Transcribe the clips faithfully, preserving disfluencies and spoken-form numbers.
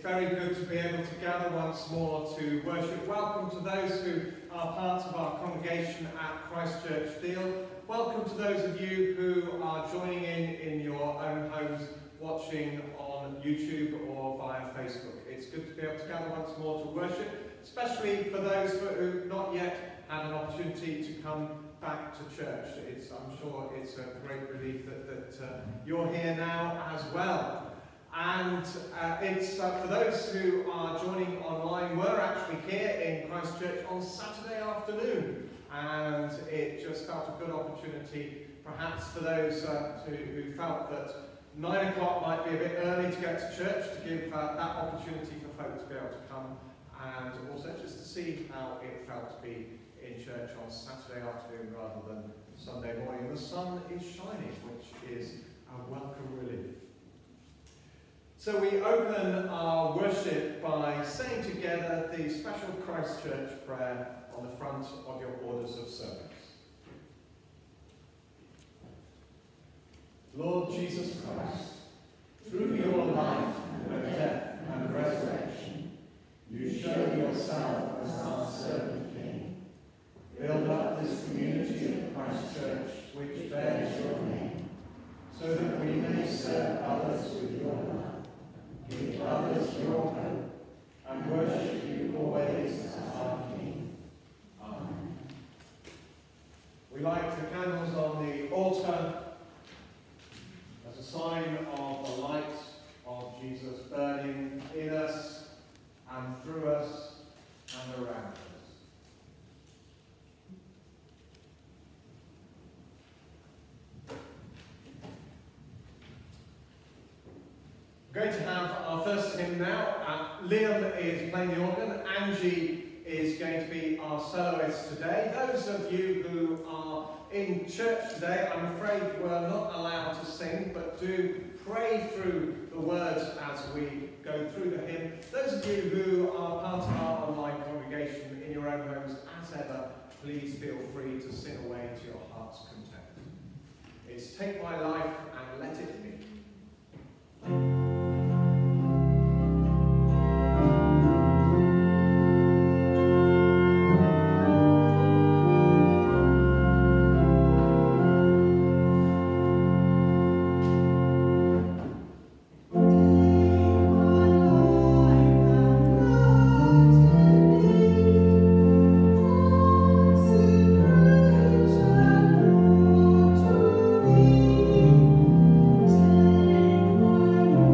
very good to be able to gather once more to worship. Welcome to those who are part of our congregation at Christchurch Theale. Welcome to those of you who are joining in in your own homes, watching on YouTube or via Facebook. It's good to be able to gather once more to worship, especially for those who have not yet had an opportunity to come back to church. It's, I'm sure it's a great relief that, that uh, you're here now as well. And uh, it's uh, for those who are joining online, we're actually here in Christchurch on Saturday afternoon, and it just felt a good opportunity, perhaps for those uh, who, who felt that nine o'clock might be a bit early to get to church, to give uh, that opportunity for folk to be able to come, and also just to see how it felt to be in church on Saturday afternoon rather than Sunday morning. The sun is shining, which is a welcome relief. So we open our worship by saying together the special Christchurch prayer on the front of your orders of service. Lord Jesus Christ, through your life and death and resurrection, you show yourself as our servant King. Build up this community of Christchurch which bears your name, so that we may serve others with your love. Give others your hope, and worship you always as our King. Amen. We light the candles on the altar as a sign of the light of Jesus burning in us and through us and around us. We're going to have our first hymn now. Uh, Liam is playing the organ. Angie is going to be our soloist today. Those of you who are in church today, I'm afraid we're not allowed to sing, but do pray through the words as we go through the hymn. Those of you who are part of our online congregation in your own homes, as ever, please feel free to sing away to your heart's content. It's Take My Life and Let It Be. Take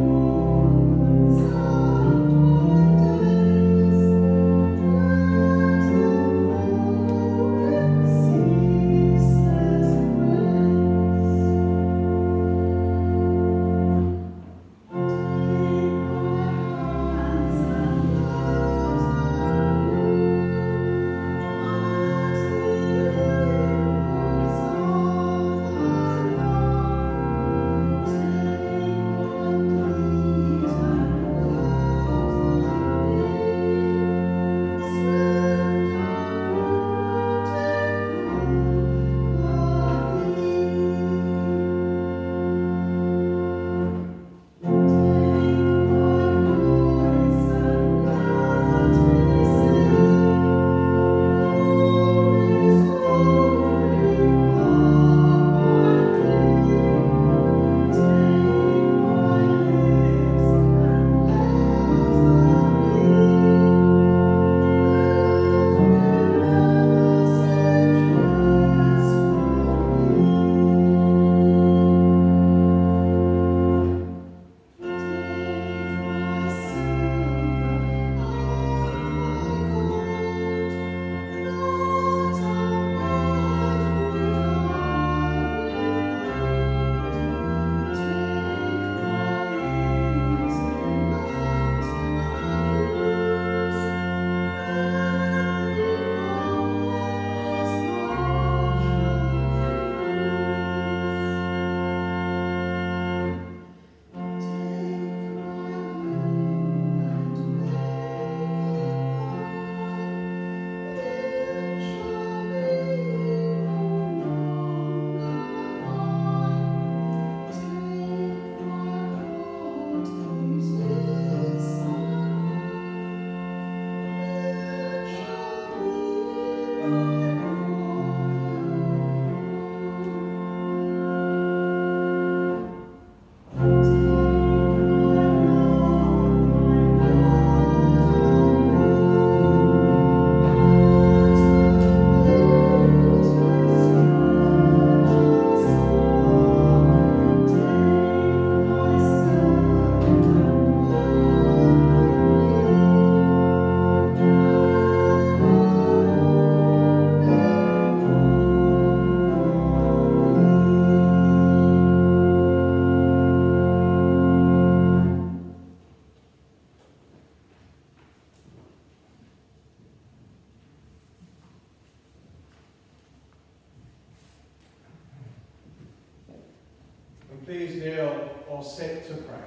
Please kneel or sit to pray.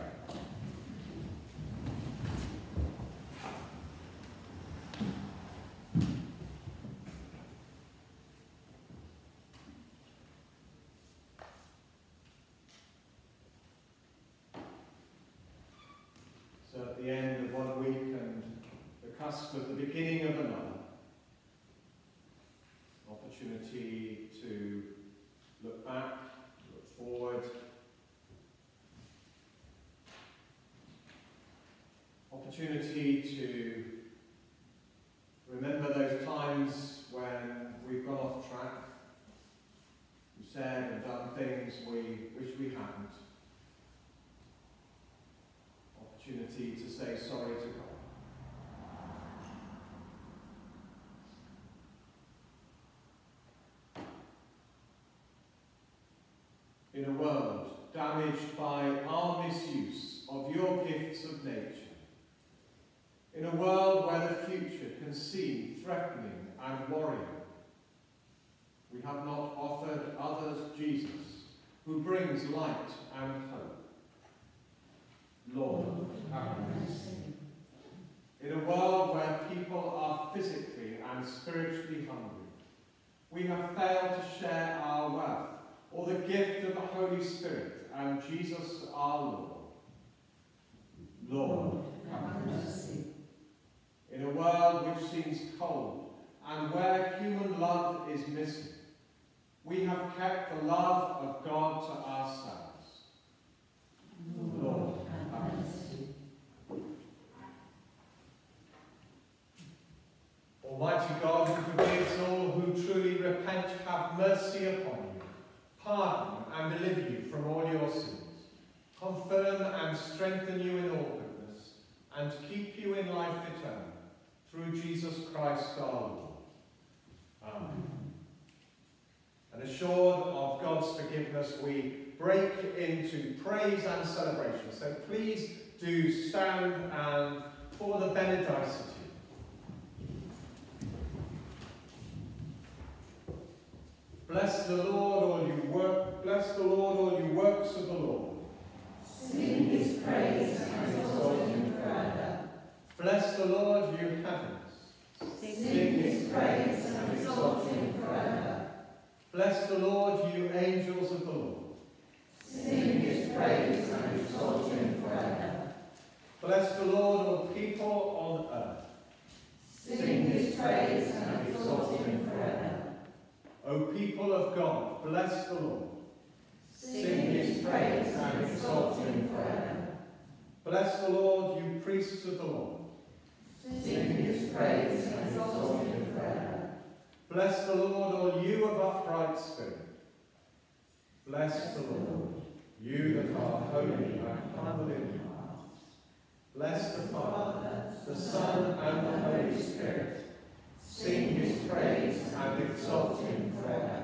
So at the end of one week and the cusp of the beginning of another, opportunity to look back, look forward, opportunity to remember those times when we've gone off track, we said and done things we wish we hadn't. Opportunity to say sorry to God. In a world damaged by our misuse of your gifts of nature, in a world where the future can seem threatening and worrying, we have not offered others Jesus, who brings light and hope. Lord, have mercy. In a world where people are physically and spiritually hungry, we have failed to share our wealth or the gift of the Holy Spirit and Jesus our Lord. Lord, have mercy. In a world which seems cold and where human love is missing, we have kept the love of God to ourselves. Lord, have mercy. Almighty God, who forgives all who truly repent, have mercy upon you, pardon and deliver you from all your sins, confirm and strengthen you in all goodness, and keep you in life eternal, through Jesus Christ our Lord. Amen. And assured of God's forgiveness, we break into praise and celebration. So please do stand and for the Benedicite. Bless the Lord, all you work. Bless the Lord, all you works of the Lord. Sing his praise and exalt him forever. Bless the Lord, you heavens. Sing his praise and exalt him forever. Bless the Lord, you angels of the Lord. Sing his praise and exalt him forever. Bless the Lord, all people on earth. Sing his praise and exalt him forever. O people of God, bless the Lord. Sing his praise and exalt him forever. Bless the Lord, you priests of the Lord. Sing his praise and exalt him forever. Bless the Lord, all you of upright spirit. Bless the Lord, you that are holy and humble in heart. Bless the Father, the Son, and the Holy Spirit. Sing his praise and exalt him forever.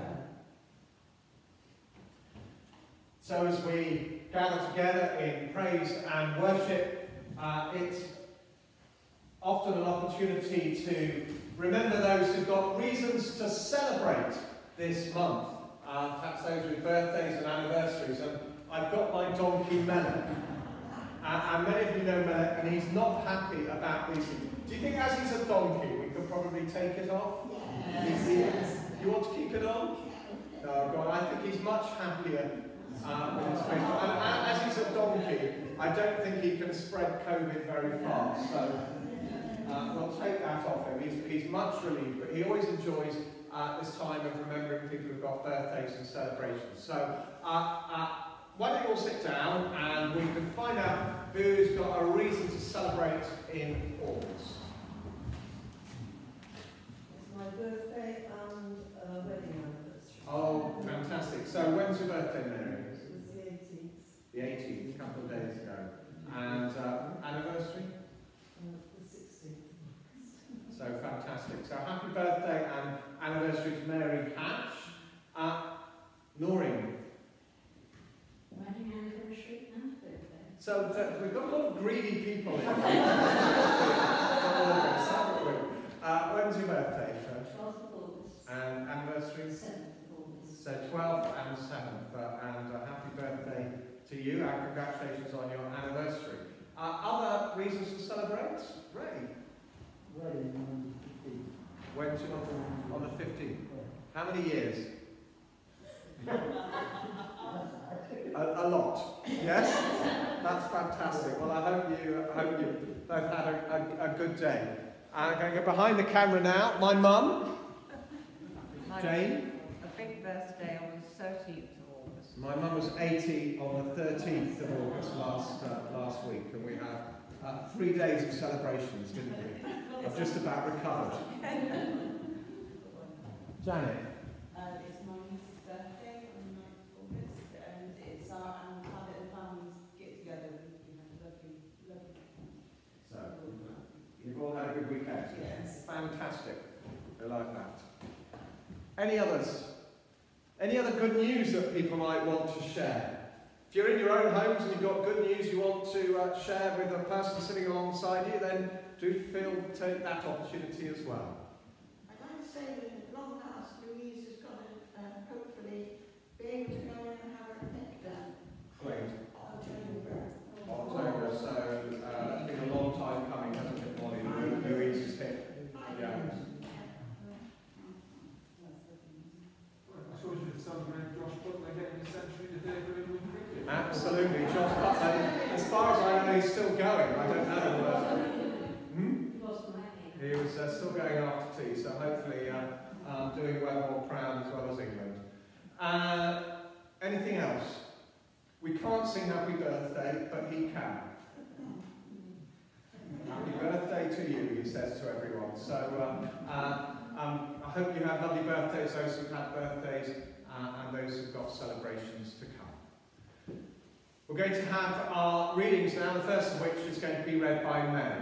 So as we gather together in praise and worship, uh, it's often an opportunity to remember those who've got reasons to celebrate this month. Uh, perhaps those with birthdays and anniversaries. And I've got my donkey Melek. Uh, and many of you know Melek, and he's not happy about these things. Do you think as he's a donkey, we could probably take it off? Yes, yes. You want to keep it on? No, God, I think he's much happier uh, with his face. And as he's a donkey, I don't think he can spread COVID very fast. So uh, we'll take that off him. He's, he's much relieved, but he always enjoys uh, this time of remembering people who've got birthdays and celebrations. So, uh, uh, why don't you all sit down and we can find out who's got a reason to celebrate in August. It's my birthday and uh, wedding anniversary. Oh, fantastic. So when's your birthday, Mary? It was the eighteenth. The eighteenth, a couple of days ago. And uh, anniversary? Uh, the sixteenth. So fantastic. So happy birthday and anniversary to Mary Hatch. Uh, Noreen. Wedding anniversary and birthday. So th we've got a lot of greedy people in. For August, haven't we? Uh, when's your birthday, Fred? twelfth of August. And anniversary? seventh of August. So twelfth and seventh. Uh, and uh, happy birthday to you and congratulations on your anniversary. Uh, other reasons to celebrate? Ray? Wedding on the fifteenth. When's your on, on the fifteenth? How many years? a, a lot. Yes? That's fantastic. Well, I hope you I hope you both had a, a, a good day. I'm going to go behind the camera now. My mum, Jane. A big birthday on the thirteenth of August. My mum was eighty on the thirteenth of August last uh, last week, and we had uh, three days of celebrations, didn't we? I've just about recovered. Janet. Uh, it's my niece's birthday on the ninth of August, and it's our um, family and families get together and we have a lovely, lovely So, you've all had a good weekend? Yes. Fantastic. I like that. Any others? Any other good news that people might want to share? If you're in your own homes and you've got good news you want to uh, share with a person sitting alongside you, then do feel to take that opportunity as well. I'd like to say that at long last, Louise has got to uh, hopefully be able to go in and have her neck done. Great. October. October, so uh, it's been a long time coming, hasn't it, Molly? Louise's hip. Yeah. I suppose you could celebrate Josh Butler getting a century today for England cricket. Absolutely. Josh Butler, as far as I know, he's still going. I don't know. Uh, hmm? He lost my name. He was uh, still going after tea, so hopefully uh, um, doing well or proud as well as England. Uh, anything else? We can't sing happy birthday, but he can. Happy birthday to you, he says to everyone. So uh, uh, um, I hope you have lovely birthdays, those who've had birthdays, uh, and those who've got celebrations to come. We're going to have our readings now, the first of which is going to be read by Mary.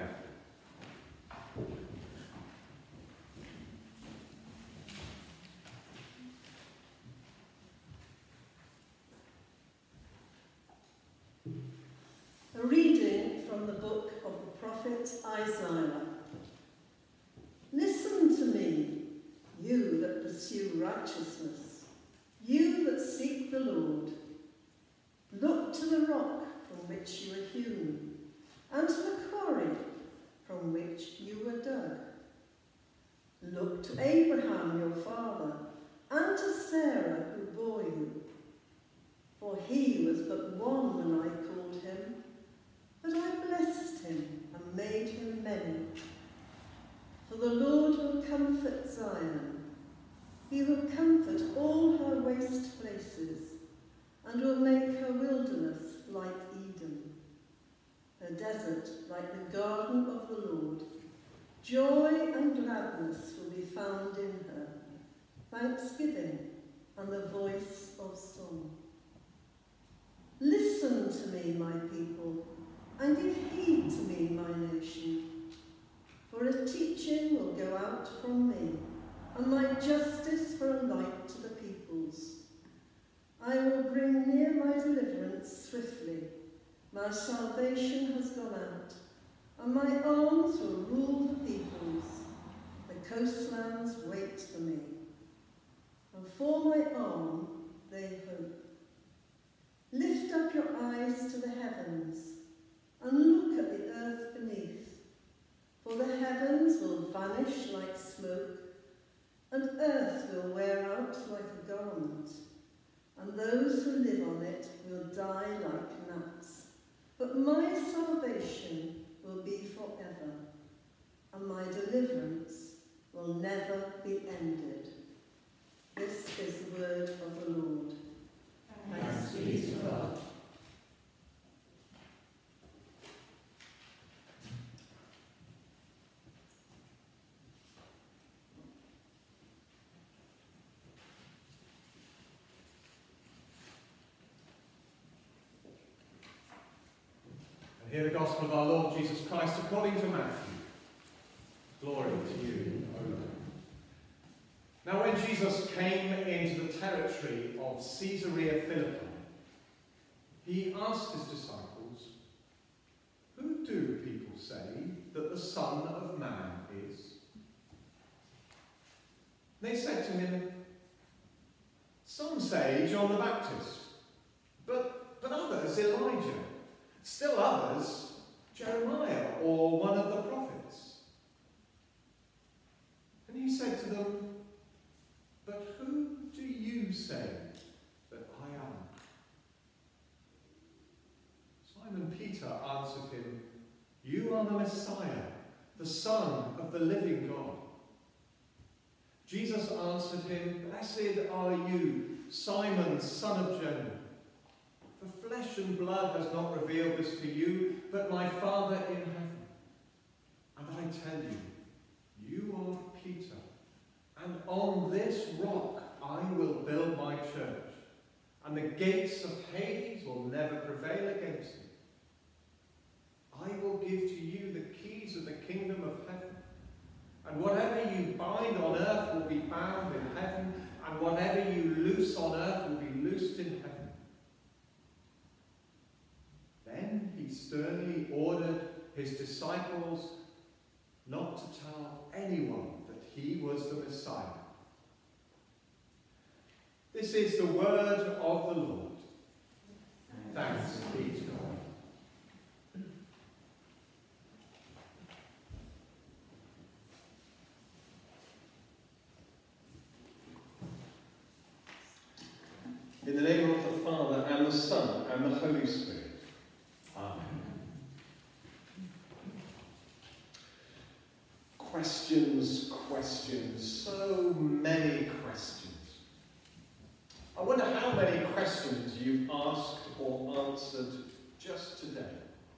A reading from the book of the prophet Isaiah. Listen to me, you that pursue righteousness, you that seek the Lord. Look to the rock from which you were hewn, and to the quarry from which you were dug. Look to Abraham your father, and to Sarah who bore you. For he was but one when I called him, but I blessed him and made him many. For the Lord will comfort Zion. He will comfort all her waste places, and will make her wilderness like Eden, her desert like the garden of the Lord. Joy and gladness will be found in her, thanksgiving and the voice of song. Listen to me, my people, and give heed to me, my nation. For a teaching will go out from me, and my justice for a light to the peoples. I will bring near my deliverance swiftly. My salvation has gone out, and my arms will rule the peoples. The coastlands wait for me, and for my arm they hope. Lift up your eyes to the heavens, and look at the earth beneath. For the heavens will vanish like smoke, and earth will wear out like a garment, and those who live on it will die like gnats. But my salvation will be forever, and my deliverance will never be ended. This is the word of the Lord. Thanks be to God. And hear the gospel of our Lord Jesus Christ according to Matthew. Glory to you, O Lord. Now when Jesus came into the territory of Caesarea Philippi, he asked his disciples, "Who do people say that the Son of Man is?" They said to him, "Some say John the Baptist, but, but others Elijah, still others Jeremiah or one of the prophets." And he said to them, "But who do you say that I am?" Simon Peter answered him, "You are the Messiah, the Son of the living God." Jesus answered him, "Blessed are you, Simon, son of Jonah. For flesh and blood has not revealed this to you, but my Father in heaven. And I tell you, you are Peter, and on this rock I will build my church, and the gates of Hades will never prevail against it. I will give to you the keys of the kingdom of heaven, and whatever you bind on earth will be bound in heaven, and whatever you loose on earth will be loosed in heaven." Then he sternly ordered his disciples not to tell anyone that he was the Messiah. This is the word of the Lord. Thanks be to God. In the name of the Father, and the Son, and the Holy Spirit. Amen. Questions, questions, so many questions. I wonder how many questions you've asked or answered just today.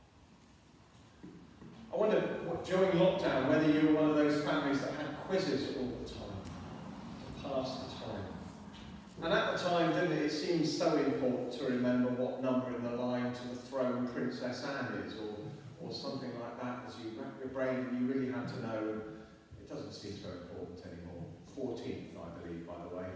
I wonder what, during lockdown whether you were one of those families that had quizzes all the time to pass the time. And at the time, didn't it, it seemed so important to remember what number in the line to the throne Princess Anne is, or, or something like that, as you wrap your brain and you really had to know. And it doesn't seem so important anymore. fourteenth, I believe, by the way.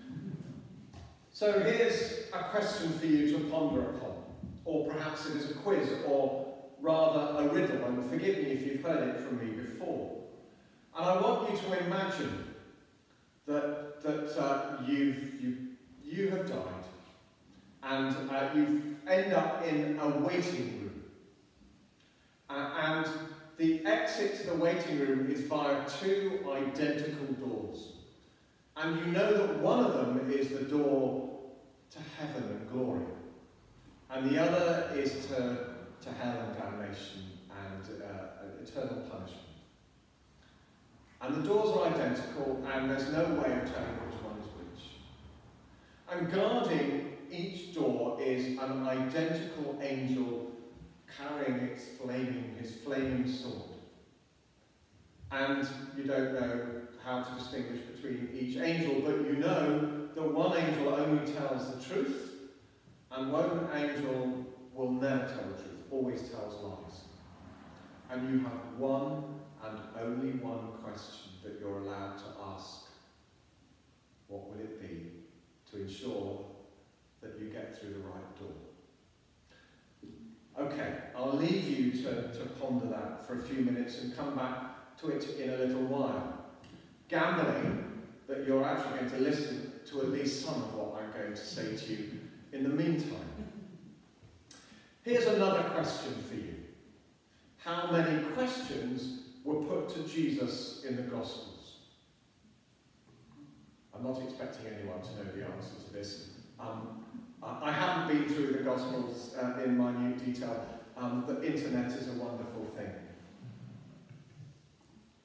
So here's a question for you to ponder upon, or perhaps it is a quiz, or rather a riddle, and forgive me if you've heard it from me before. And I want you to imagine that, that uh, you've, you, you have died, and uh, you end up in a waiting room. Uh, and the exit to the waiting room is via two identical doors. And you know that one of them is the door to heaven and glory, and the other is to, to hell and damnation and uh, eternal punishment. And the doors are identical, and there's no way of telling which one is which. And guarding each door is an identical angel carrying its flaming, his flaming sword. And you don't know how to distinguish between each angel, but you know that one angel only tells the truth, and one angel will never tell the truth, always tells lies. And you have one and only one question that you're allowed to ask. What will it be to ensure that you get through the right door? Okay, I'll leave you to, to ponder that for a few minutes and come back to it in a little while. Gambling that you're actually going to listen to at least some of what I'm going to say to you in the meantime. Here's another question for you. How many questions were put to Jesus in the Gospels? I'm not expecting anyone to know the answer to this. Um, I haven't been through the Gospels uh, in minute detail. Um, the internet is a wonderful thing.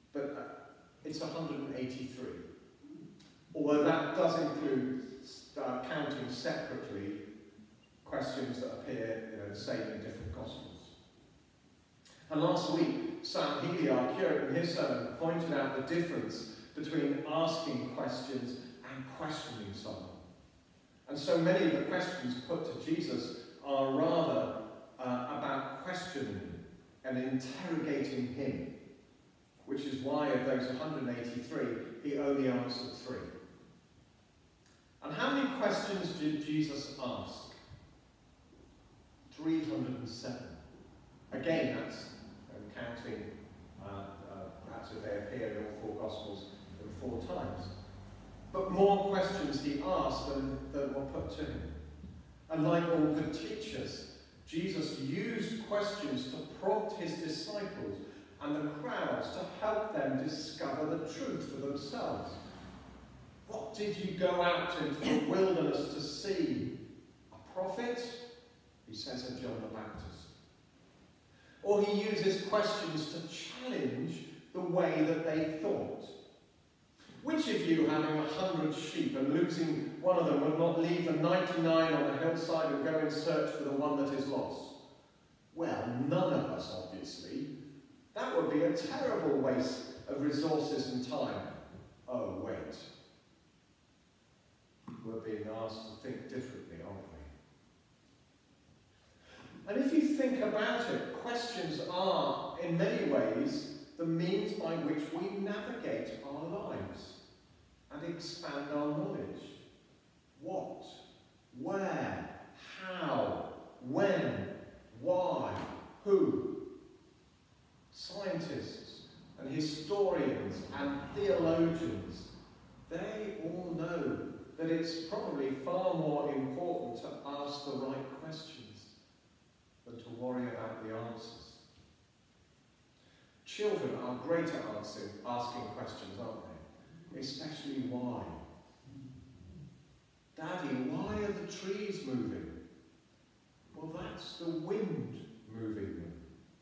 it's one hundred eighty-three. Although that does include uh, counting separately questions that appear, you know, the same in different Gospels. And last week, Sam Healy, our curate, in his sermon, pointed out the difference between asking questions and questioning someone. And so many of the questions put to Jesus are rather uh, about questioning and interrogating him, which is why of those one hundred eighty-three, he only answered three. And how many questions did Jesus ask? three hundred seven. Again, that's um, counting, uh, uh, perhaps if they appear in all four Gospels in four times. But more questions he asked than, than were put to him. And like all good teachers, Jesus used questions to prompt his disciples and the crowds to help them discover the truth for themselves. What did you go out into the wilderness to see? A prophet? He says of John the Baptist. Or he uses questions to challenge the way that they thought. Which of you, having a hundred sheep and losing one of them, would not leave the ninety-nine on the hillside and go in search for the one that is lost? Well, none of us, obviously. That would be a terrible waste of resources and time. Oh, wait. We're being asked to think differently, aren't we? And if you think about it, questions are, in many ways, the means by which we navigate our lives and expand our knowledge. What? Where? How? When? Why? Who? Scientists and historians and theologians, they all know that it's probably far more important to ask the right questions than to worry about the answers. Children are great at answering, asking questions, aren't they? Especially why. Daddy, why are the trees moving? Well, that's the wind moving them.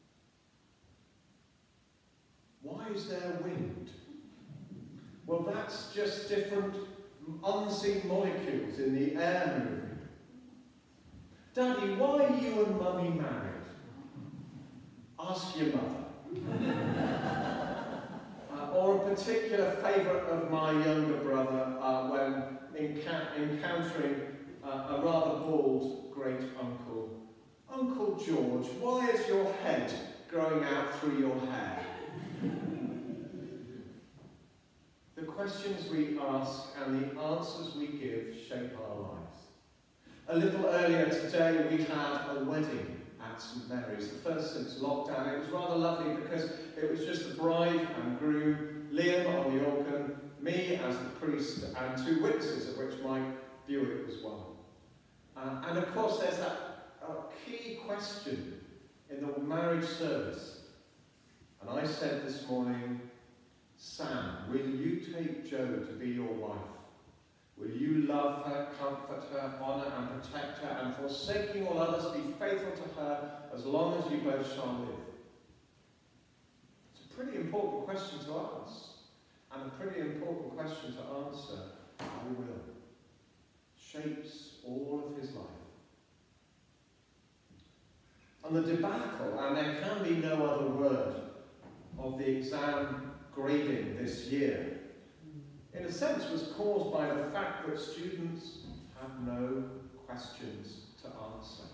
Why is there wind? Well, that's just different unseen molecules in the air moving. Daddy, why are you and Mummy married? Ask your mother. uh, or a particular favourite of my younger brother uh, when enca encountering uh, a rather bald great uncle. Uncle George, why is your head growing out through your hair? The questions we ask and the answers we give shape our lives. A little earlier today we had a wedding at St Mary's, the first since lockdown. It was rather lovely because it was just the bride and groom, Liam on the organ, me as the priest, and two witnesses, of which Mike Buick was one. Uh, and of course there's that uh, key question in the marriage service. And I said this morning, Sam, will you take Jo to be your wife? Will you love her, comfort her, honour and protect her, and forsaking all others, be faithful to her as long as you both shall live? It's a pretty important question to ask, and a pretty important question to answer. I will. Shapes all of his life. And the debacle, and there can be no other word, of the exam grading this year, in a sense was caused by the fact that students have no questions to answer.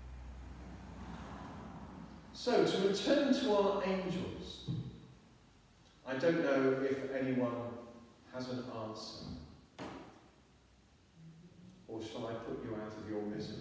So, to return to our angels, I don't know if anyone has an answer. Or shall I put you out of your misery?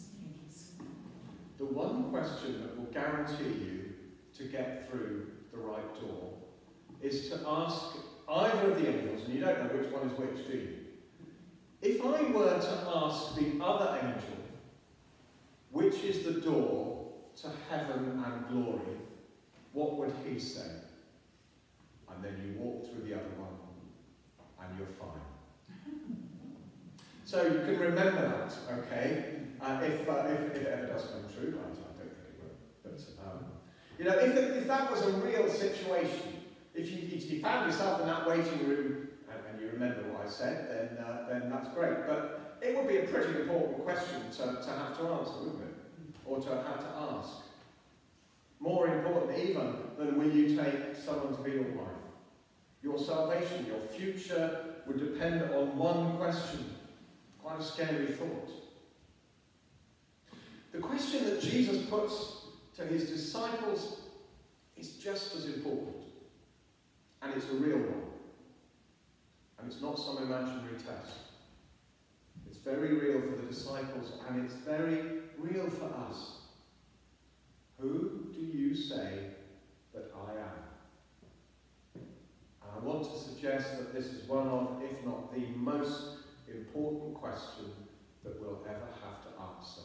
The one question that will guarantee you to get through the right door is to ask either of the angels, and you don't know which one is which, do you? If I were to ask the other angel, which is the door to heaven and glory, what would he say? And then you walk through the other one, and you're fine. So you can remember that, okay? Uh, if, uh, if, if it ever does come true, I, I don't think it will. But, um, you know, if, if that was a real situation, If you, if you found yourself in that waiting room, and, and you remember what I said, then, uh, then that's great. But it would be a pretty important question to, to have to answer, wouldn't it? Or to have to ask. More important even than will you take someone to be your wife. Your salvation, your future would depend on one question. Quite a scary thought. The question that Jesus puts to his disciples is just as important. And it's a real one. And it's not some imaginary test. It's very real for the disciples, and it's very real for us. Who do you say that I am? And I want to suggest that this is one of, if not the most important question that we'll ever have to answer.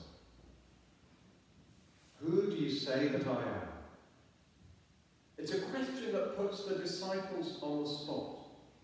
Who do you say that I am? It's a question that puts the disciples on the spot.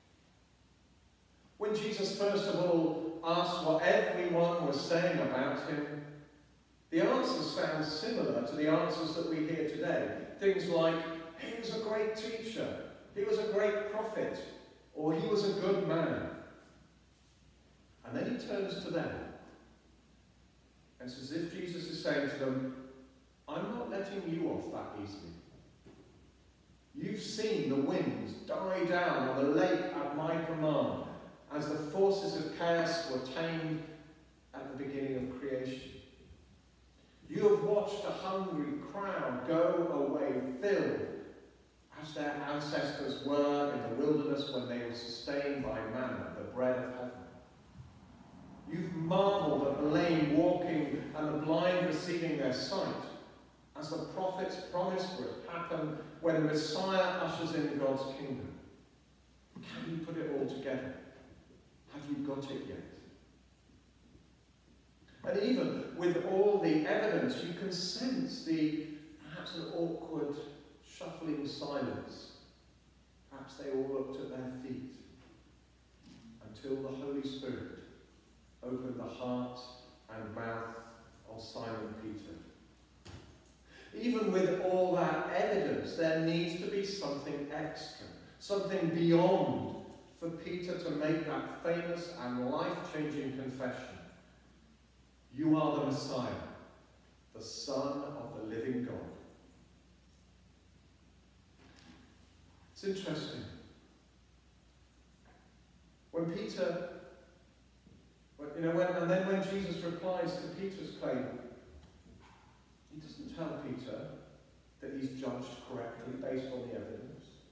When Jesus first of all asked what everyone was saying about him, the answers sound similar to the answers that we hear today. Things like, he was a great teacher, he was a great prophet, or he was a good man. And then he turns to them. And it's as if Jesus is saying to them, I'm not letting you off that easily. You've seen the winds die down on the lake at my command as the forces of chaos were tamed at the beginning of creation. You have watched a hungry crowd go away filled as their ancestors were in the wilderness when they were sustained by manna, the bread of heaven. You've marvelled at the lame walking and the blind receiving their sight, as the prophets promised would happen when the Messiah ushers in God's kingdom. Can you put it all together? Have you got it yet? And even with all the evidence, you can sense the perhaps an awkward, shuffling silence. Perhaps they all looked at their feet until the Holy Spirit opened the heart and mouth of Simon Peter. Even with all that evidence, there needs to be something extra, something beyond for Peter to make that famous and life-changing confession. You are the Messiah, the Son of the living God. It's interesting. When Peter, you know, when, and then when Jesus replies to Peter's claim, he doesn't tell Peter that he's judged correctly based on the evidence.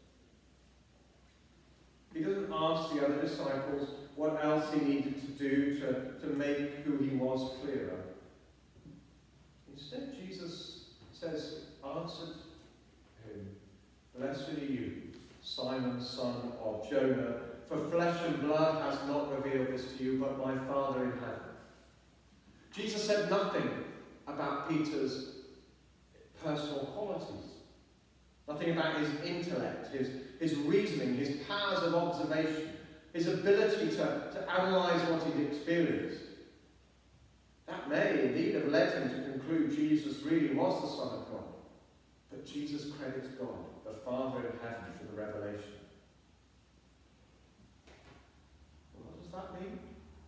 He doesn't ask the other disciples what else he needed to do to, to make who he was clearer. Instead, Jesus says, answered him, blessed are you, Simon, son of Jonah, for flesh and blood has not revealed this to you, but my Father in heaven. Jesus said nothing about Peter's personal qualities. Nothing about his intellect, his, his reasoning, his powers of observation, his ability to, to analyse what he'd experienced. That may indeed have led him to conclude Jesus really was the Son of God. But Jesus credits God, the Father in heaven, for the revelation. What does that mean?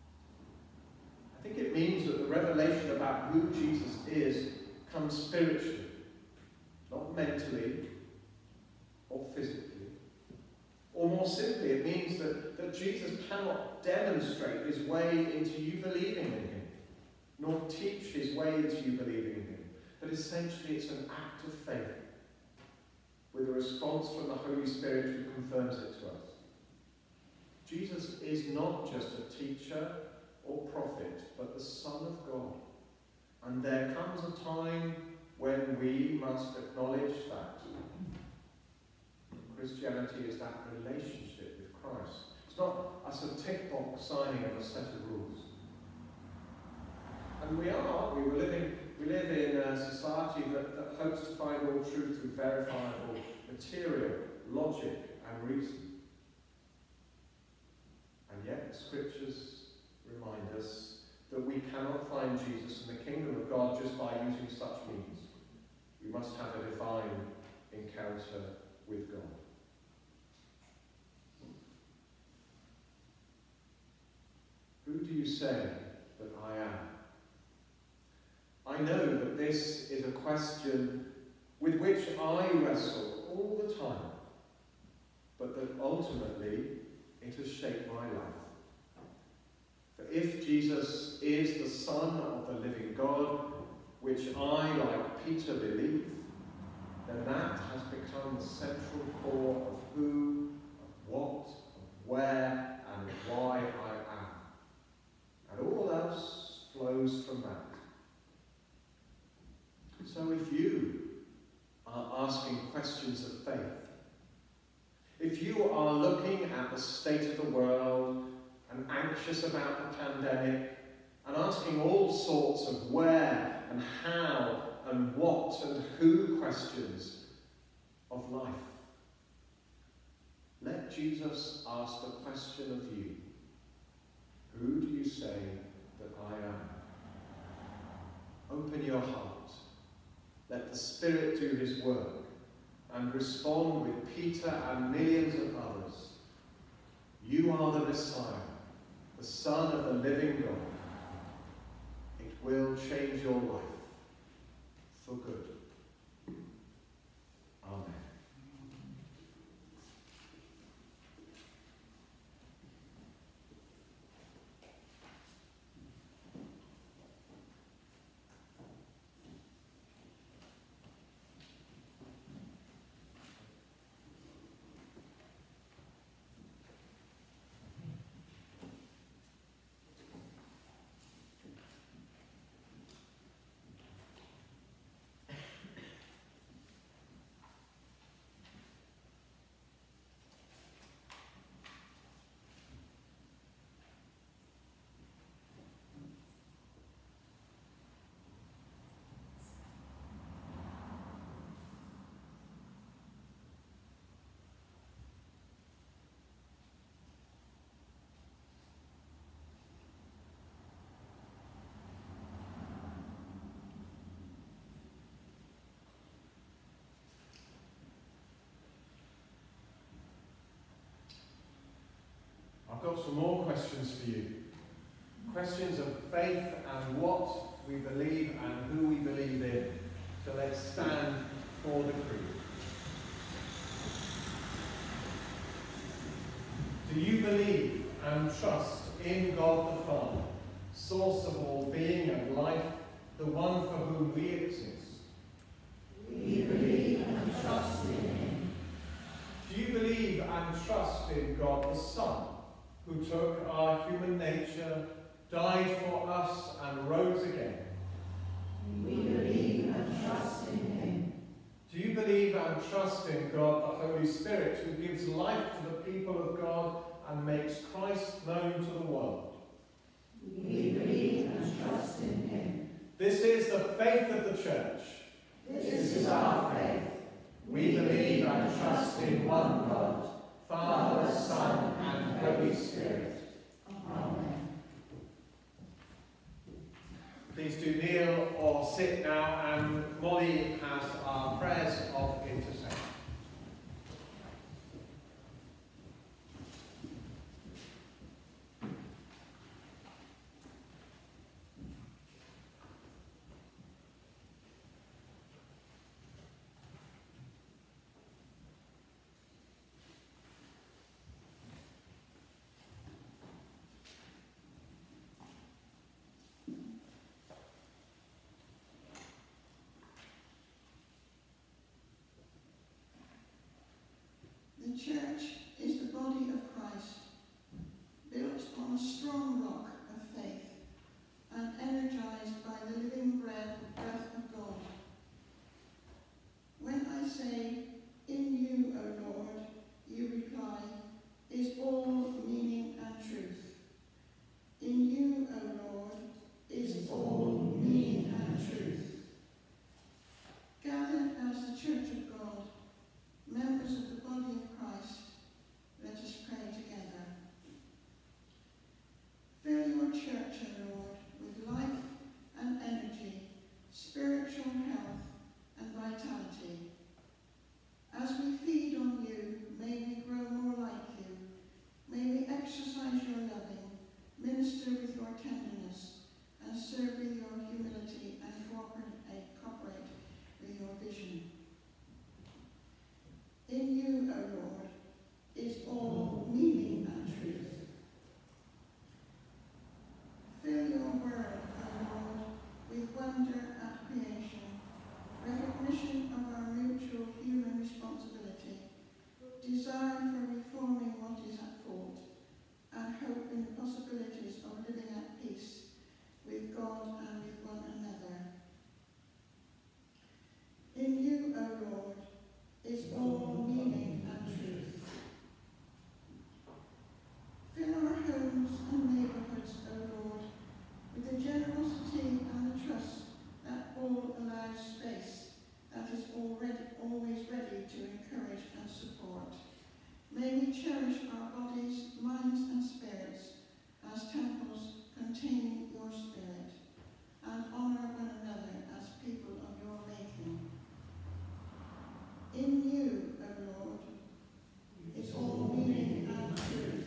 I think it means that the revelation about who Jesus is comes spiritually, not mentally or physically. Or more simply, it means that, that Jesus cannot demonstrate his way into you believing in him, nor teach his way into you believing in him. But essentially it's an act of faith, with a response from the Holy Spirit who confirms it to us. Jesus is not just a teacher or prophet, but the Son of God. And there comes a time when we must acknowledge that. Christianity is that relationship with Christ. It's not a sort of tick box signing of a set of rules. And we are, we were living, we live in a society that, that hopes to find all truth through verifiable material, logic, and reason. And yet the scriptures remind us that we cannot find Jesus in the kingdom of God just by using such means. We must have a divine encounter with God. who do you say that I am? I know that this is a question with which I wrestle all the time, but that ultimately it has shaped my life. For if Jesus is the Son of the living God, which I, like Peter, believe, then that has become the central core of who, of what, of where, and why I am. And all else flows from that. So if you are asking questions of faith, if you are looking at the state of the world and anxious about the pandemic and asking all sorts of where and how and what and who questions of life, let Jesus ask the question of you. Who do you say that I am? Open your heart. Let the Spirit do his work and respond with Peter and millions of others. You are the Messiah, the Son of the living God. It will change your life for good. Amen. I've got some more questions for you. Questions of faith and what we believe and who we believe in. So let's stand for the creed. Do you believe and trust in God the Father, source of all being and life, the one for whom we exist? We believe and trust in him. Do you believe and trust in God the Son, who took our human nature, died for us and rose again? We believe and trust in him. Do you believe and trust in God the Holy Spirit, who gives life to the people of God and makes Christ known to the world? We believe and trust in him. This is the faith of the Church. This is our faith. We believe and trust in one God, Father, Son, and Holy Spirit. Amen. Please do kneel or sit now, and Molly has our prayers of intercession. minister with your tenderness, and serve with your humility, and cooperate, cooperate with your vision. In you, O Lord, is all meaning and truth. Fill your world, O Lord, with wonder at creation, recognition of our mutual human responsibility, desire for reforming what is at fault, and hope in the possibilities of living at peace with God and with one another. In you, O Lord, is all meaning and truth. Fill our homes and neighbourhoods, O Lord, with the generosity and the trust that all allows space that is already, always ready to encourage and support. May we cherish our bodies, minds and spirits as temples containing your spirit, and honour one another as people of your making. In you, O Lord, is all meaning and truth.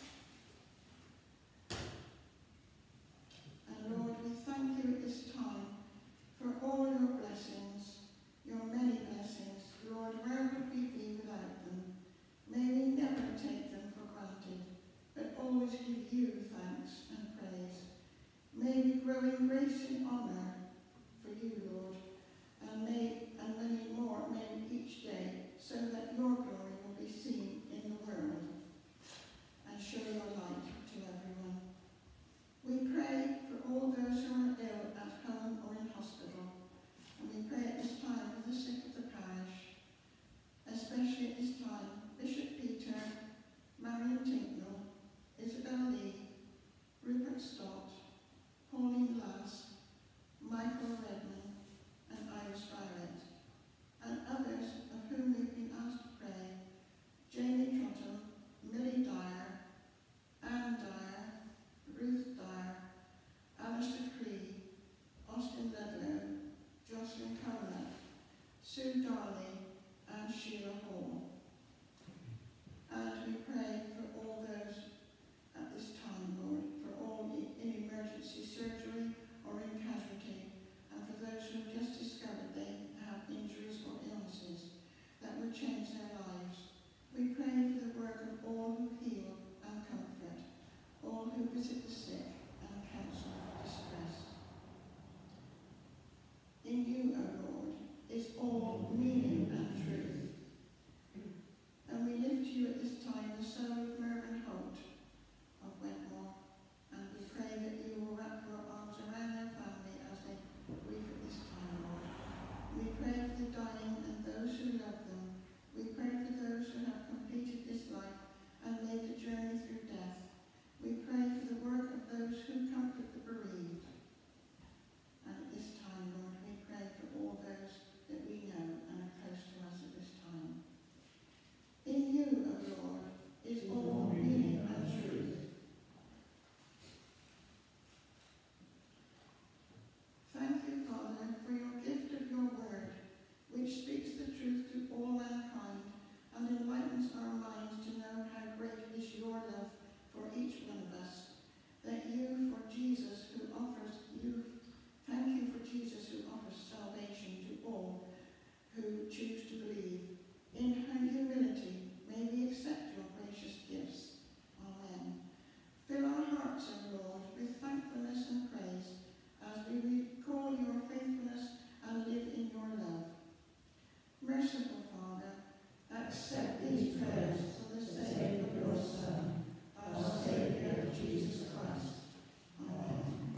And Lord, we thank you at this time for all your blessings, your many blessings. Lord, where would we be without them? May we never take them for granted, but always give you thanks and praise. May we grow in grace and honour for you, Lord, and may and many more may each day, so that your glory will be seen in the world and show your light to everyone. We pray for all those who are ill at home or in hospital, and we pray at this time for the sick of the parish, especially at this time Bishop Peter, Marion Tinknell, Isabel Lee, Rupert Stott, Pauline Lass, Michael Redman, and Iris Violet, and others of whom we've been asked to pray: Jamie Trotton, Millie Dyer, Anne Dyer, Ruth Dyer, Alistair Cree, Austin Ludlow, Jocelyn Conrad, Sue Darley, and Sheila Hall. And we pray for all those at this time, Lord, for all in emergency surgery or in casualty, and for those who have just discovered they have injuries or illnesses that would change their lives. We pray for the work of all who heal and comfort, all who visit the sick and counsel the distressed. In you, O Lord, is all meaning and truth. And we lift to you at this time the soul of Mervyn Holt of Wetmore, and we pray that you will wrap your arms around their family as they grieve at this time, Lord. We pray for the dying and those who love them. We pray for those who have completed this life and made the journey through death. We pray for the work of those who comfort the bereaved. And at this time, Lord, we pray for all those that we know and are close to us at this time. In you, O Lord, is all meaning and truth. Thank you, Father, for your gift of your word, which speaks the truth to all mankind and enlightens our minds to know how great is your love for each one of us. That you, for Jesus, who offers you, thank you for Jesus, who offers salvation to all who choose to believe. In her humility, may we accept your gracious gifts. Amen. Fill our hearts, O Lord, with thankfulness and praise, as we recall your faithfulness and live in your love. Merciful Father, accept these prayers for the sake of your Son, our Saviour, Jesus Christ. Amen.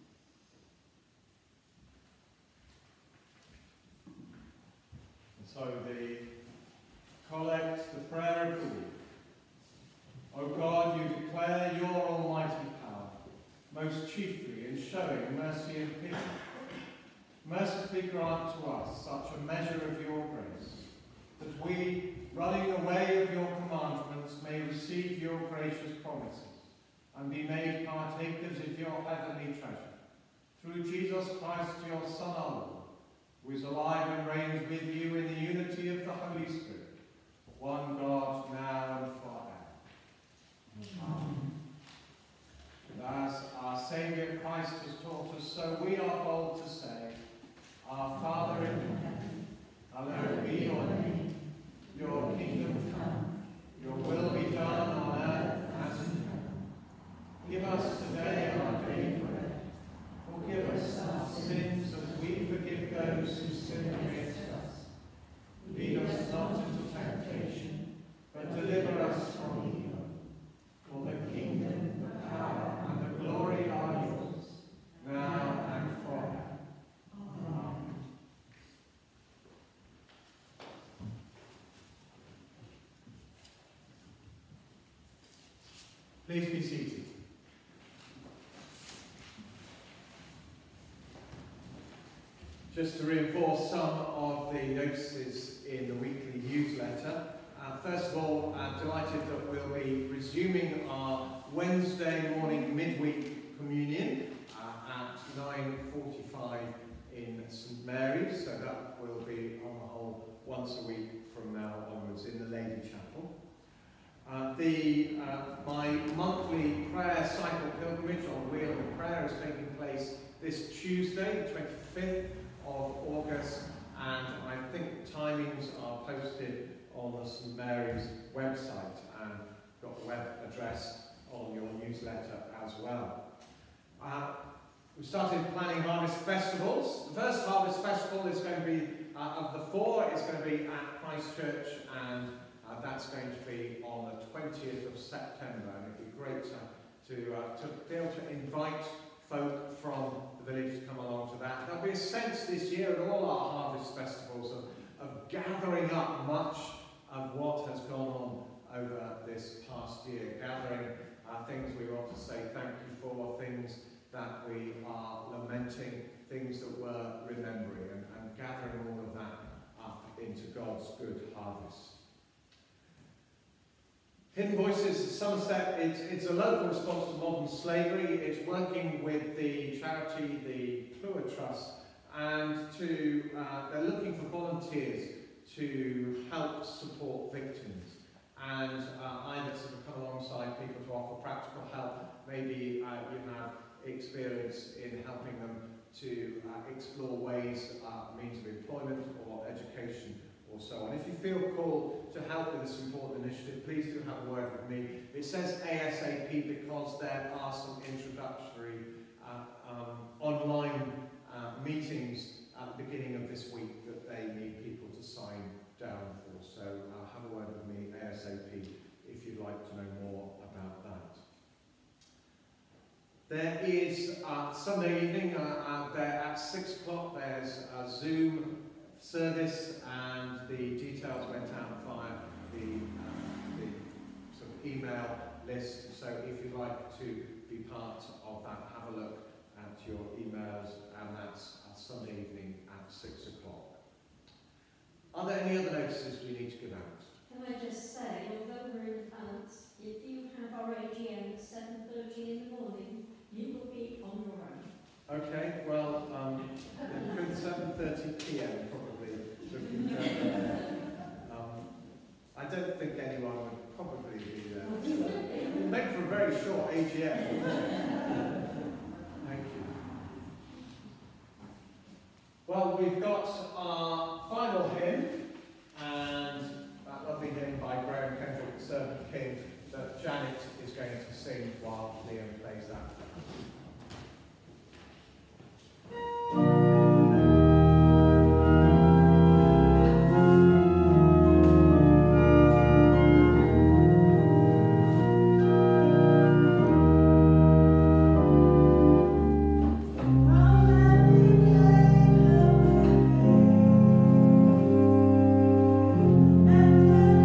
And so the collect, the prayer of the week. O God, you declare your almighty power, most chiefly in showing mercy and pity. Mercifully grant to us such a measure of your grace, that we, running the way of your commandments, may receive your gracious promises, and be made partakers of your heavenly treasure. Through Jesus Christ, your Son, our Lord, who is alive and reigns with you in the unity of the Holy Spirit, one God, now and forever. Amen. as our Saviour Christ has taught us, so we are bold to say, Our Father in heaven, hallowed be your name. Your kingdom come, your will be done on earth as in heaven. Give us today our daily bread. Forgive us our sins as we forgive those who sin against us. Lead us not into temptation, but deliver us from evil. For the kingdom, the power, and the glory are yours, now and forever. Amen. Please be seated. Just to reinforce some of the notices in the weekly newsletter. Uh, first of all, I'm delighted that we'll be resuming our Wednesday morning midweek communion uh, at nine forty-five in St Mary's, so that will be on the whole once a week from now onwards in the Lady Chapel. Uh, the, uh, my monthly prayer cycle pilgrimage on Wheel of Prayer is taking place this Tuesday, the twenty-fifth of August, and I think the timings are posted on the St Mary's website and got the web address on your newsletter as well. Uh, we started planning harvest festivals. The first harvest festival is going to be, uh, of the four, is going to be at Christchurch, and uh, that's going to be on the twentieth of September, and it'd be great to, to, uh, to be able to invite folk from the village to come along to that. There'll be a sense this year at all our harvest festivals of, of gathering up much of what has gone on over this past year, gathering uh, things we want to say thank you for, things that we are lamenting, things that we're remembering, and, and gathering all of that up into God's good harvest. Hidden Voices Somerset, it's, it's a local response to modern slavery. It's working with the charity, the Plua Trust, and to, uh, they're looking for volunteers to help support victims, and uh, either sort of come alongside people to offer practical help. Maybe uh, you have experience in helping them to uh, explore ways, uh, means of employment or education or so on. If you feel called to help with this important initiative, please do have a word with me. It says ASAP because there are some introductory uh, um, online uh, meetings at the beginning of this week that they need people to sign down for. So uh, have a word with me ASAP if you'd like to know more about that. There is uh, Sunday evening uh, uh, there at six o'clock. There's a Zoom service, and the details went out via the, uh, the sort of email list. So if you'd like to be part of that, have a look at your emails, and that's uh, Sunday evening at six o'clock. Are there any other notices we need to give out? Can I just say, although we're in advance, if you have our A G M at seven thirty in the morning, you will be on your own. Okay, well, um, good seven thirty p m probably. Looking further. um, I don't think anyone would probably be there. It would make for a very short A G M. Thank you. Well, we've got our final hymn, and that lovely hymn by Graham Kendrick, the Servant King, that Janet is going to sing while Liam plays that.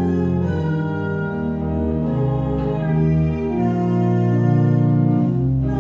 Thank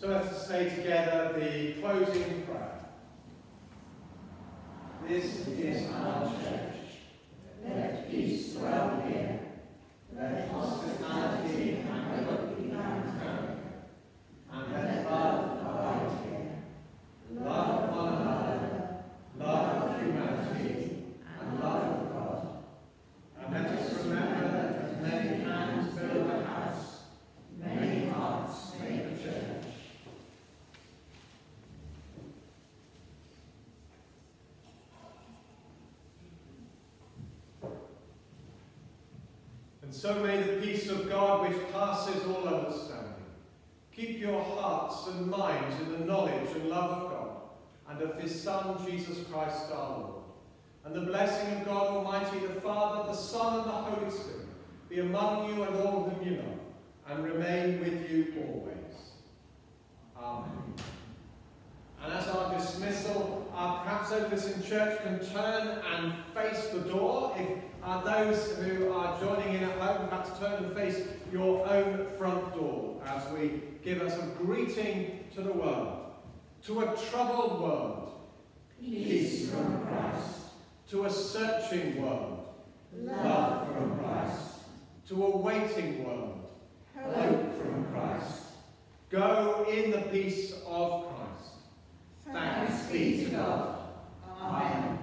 So let us say together the closing prayer. This is our church. Let peace dwell here. Let hospitality and hope be found here. And let love abide here. Love one another, love humanity, and love God. And let us remember that as many hands build a house, many hearts make a church. And so may the peace of God, which passes all understanding, keep your hearts and minds in the knowledge and love of God, and of his Son, Jesus Christ our Lord. And the blessing of God Almighty, the Father, the Son, and the Holy Spirit, be among you and all whom you love, and remain with you always. Amen. And as our dismissal, uh, perhaps those of us in church can turn and face the door. If uh, those who are joining in at home, perhaps turn and face your own front door as we give us a greeting to the world. To a troubled world, peace from Christ. To a searching world, love from Christ. To a waiting world, hope from Christ. Go in the peace of Christ. Thanks be to God. Amen.